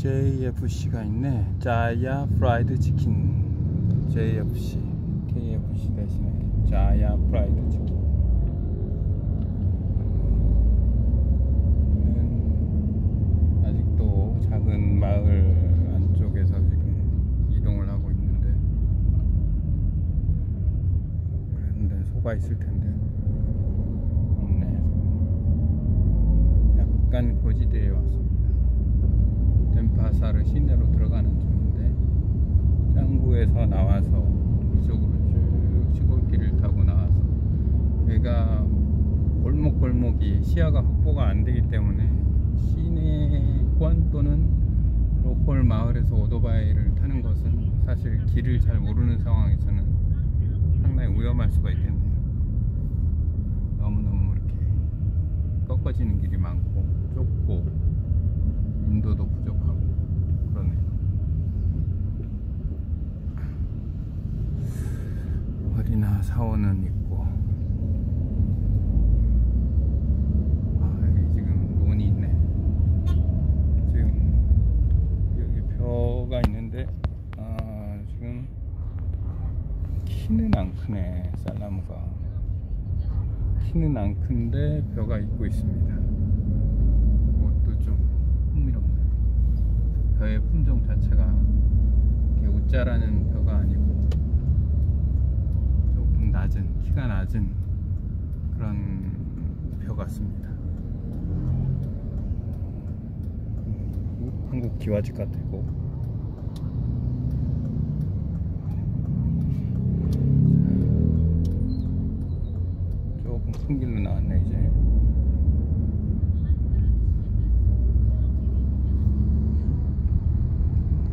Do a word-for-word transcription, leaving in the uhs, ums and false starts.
제이에프씨가 있네. 자야 프라이드 치킨. 제이에프씨, 케이에프씨 대신에 자야 프라이드 치킨. 여기는 아직도 작은 마을 안쪽에서 지금 이동을 하고 있는데, 그런데 소가 있을 텐데 없네. 약간 고지대에 왔습니다. 덴파사르 시내로 들어가는 중인데, 짱구에서 나와서 이쪽으로 쭉 시골길을 타고 나와서, 여기가 골목골목이 시야가 확보가 안 되기 때문에 시내권 또는 로컬 마을에서 오토바이를 타는 것은 사실 길을 잘 모르는 상황에서는 상당히 위험할 수가 있겠네요. 너무너무 이렇게 꺾어지는 길이 많고 좁고 인도도 부족하고 그러네요. 어디나 사원은 있고, 아 여기 지금 논이 있네. 지금 여기 벼가 있는데, 아 지금 키는 안 크네. 쌀나무가 키는 안 큰데 벼가 있고 있습니다. 그것도 좀 흥미롭네요. 벼의 품종 자체가 이렇게 웃자라는 벼가 아니고 조금 낮은, 키가 낮은 그런 벼 같습니다. 한국 기와집 같고